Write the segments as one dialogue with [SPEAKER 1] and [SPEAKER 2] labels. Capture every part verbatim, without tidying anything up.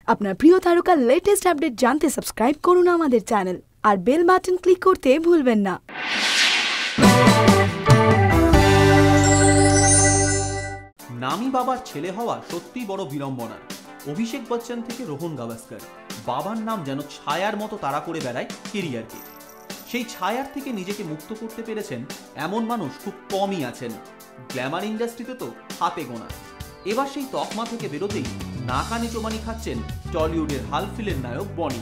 [SPEAKER 1] আপনার প্রিয় তারকার লেটেস্ট আপডেট জানতে সাবস্ক্রাইব করুন আমাদের চ্যানেল আর বেল বাটন ক্লিক করতে ভুলবেন না।
[SPEAKER 2] নামি বাবার ছেলে হওয়া সত্যি বড় বিড়ম্বনা। অভিষেক বচ্চন থেকে রোহন গাভাস্কর, বাবার নাম যেন ছায়ার মতো তাড়া করে বেড়ায় কেরিয়ারকে। সেই ছায়ার থেকে নিজেকে মুক্ত করতে পেরেছেন এমন মানুষ খুব কমই আছেন। গ্ল্যামার ইন্ডাস্ট্রিতে তো হাতে গোনা। এবার সেই তকমা থেকে বেরোতেই নাকানি চোবানি খাচ্ছেন টলিউডের হালফিলের নায়ক বনি।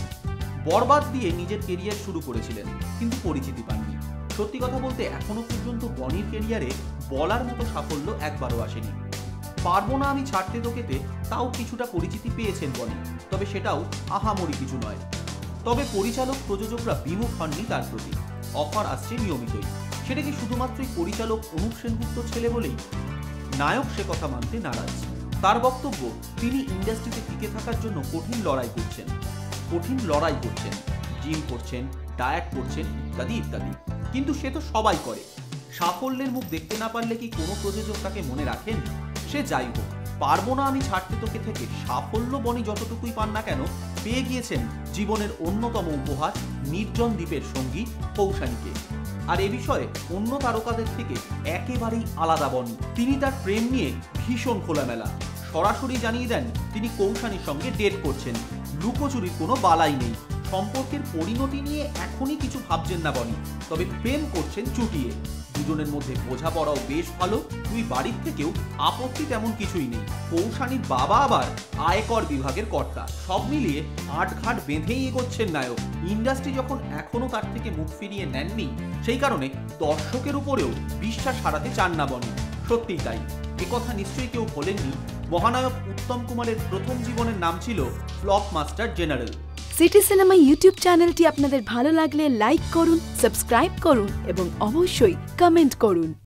[SPEAKER 2] বরবাদ দিয়ে নিজের কেরিয়ার শুরু করেছিলেন, কিন্তু পরিচিতি পাননি। সত্যি কথা বলতে এখনো পর্যন্ত বনির কেরিয়ারে বলার মতো সাফল্য একবারও আসেনি। পারবো না আমি ছাড়তে তোকেতে তাও কিছুটা পরিচিতি পেয়েছেন বনি, তবে সেটাও আহামরি কিছু নয়। তবে পরিচালক প্রযোজকরা বিমুখ হননি তার প্রতি। অফার আসছে নিয়মিতই। সেটা কি শুধুমাত্রই পরিচালক অনুপ সেনগুপ্ত ছেলে বলেই? নায়ক সে কথা মানতে নারাজ। তার বক্তব্য, তিনি ইন্ডাস্ট্রিতে টিকে থাকার জন্য কঠিন লড়াই করছেন কঠিন লড়াই করছেন জিম করছেন, ডায়েট করছেন, ইত্যাদি ইত্যাদি। কিন্তু সে তো সবাই করে। সাফল্যের মুখ দেখতে না পারলে কি কোনো প্রযোজক তাকে মনে রাখেন? সে যাই হোক, পারবো না আমি ছাড়তে তোকে থেকে সাফল্য বনি যতটুকুই পান না কেন, পেয়ে গিয়েছেন জীবনের অন্যতম উপহার নির্জন দ্বীপের সঙ্গী কৌশানীকে। আর এ বিষয়ে অন্য তারকাদের থেকে একেবারেই আলাদা বনি। তিনি তার প্রেম নিয়ে ভীষণ খোলামেলা। সরাসরি জানিয়ে দেন তিনি কৌশানীর সঙ্গে ডেট করছেন। লুকোচুরির কোনো বালাই নেই। সম্পর্কের পরিণতি নিয়ে এখনই কিছু ভাবছেন না বনি, তবে প্রেম করছেন চুটিয়ে। দুজনের মধ্যে বোঝাপড়াও বেশ ভালো। দুই বাড়ির থেকেও আপত্তি তেমন কিছুই নেই। কৌশানীর বাবা আবার আয়কর বিভাগের কর্তা। সব মিলিয়ে আটঘাট বেঁধেই এগোচ্ছেন নায়ক। ইন্ডাস্ট্রি যখন এখনো তার থেকে মুখ ফিরিয়ে নেননি, সেই কারণে দর্শকের উপরেও বিশ্বাস হারাতে চান না বনি। সত্যিই তাই। একথা নিশ্চয়ই কেউ ভোলেননি, মহানায়ক উত্তম কুমারের প্রথম জীবনের নাম ছিল flop master general.
[SPEAKER 1] City cinema YouTube চ্যানেলটি আপনাদের ভালো লাগলে লাইক করুন, সাবস্ক্রাইব করুন এবং অবশ্যই কমেন্ট করুন।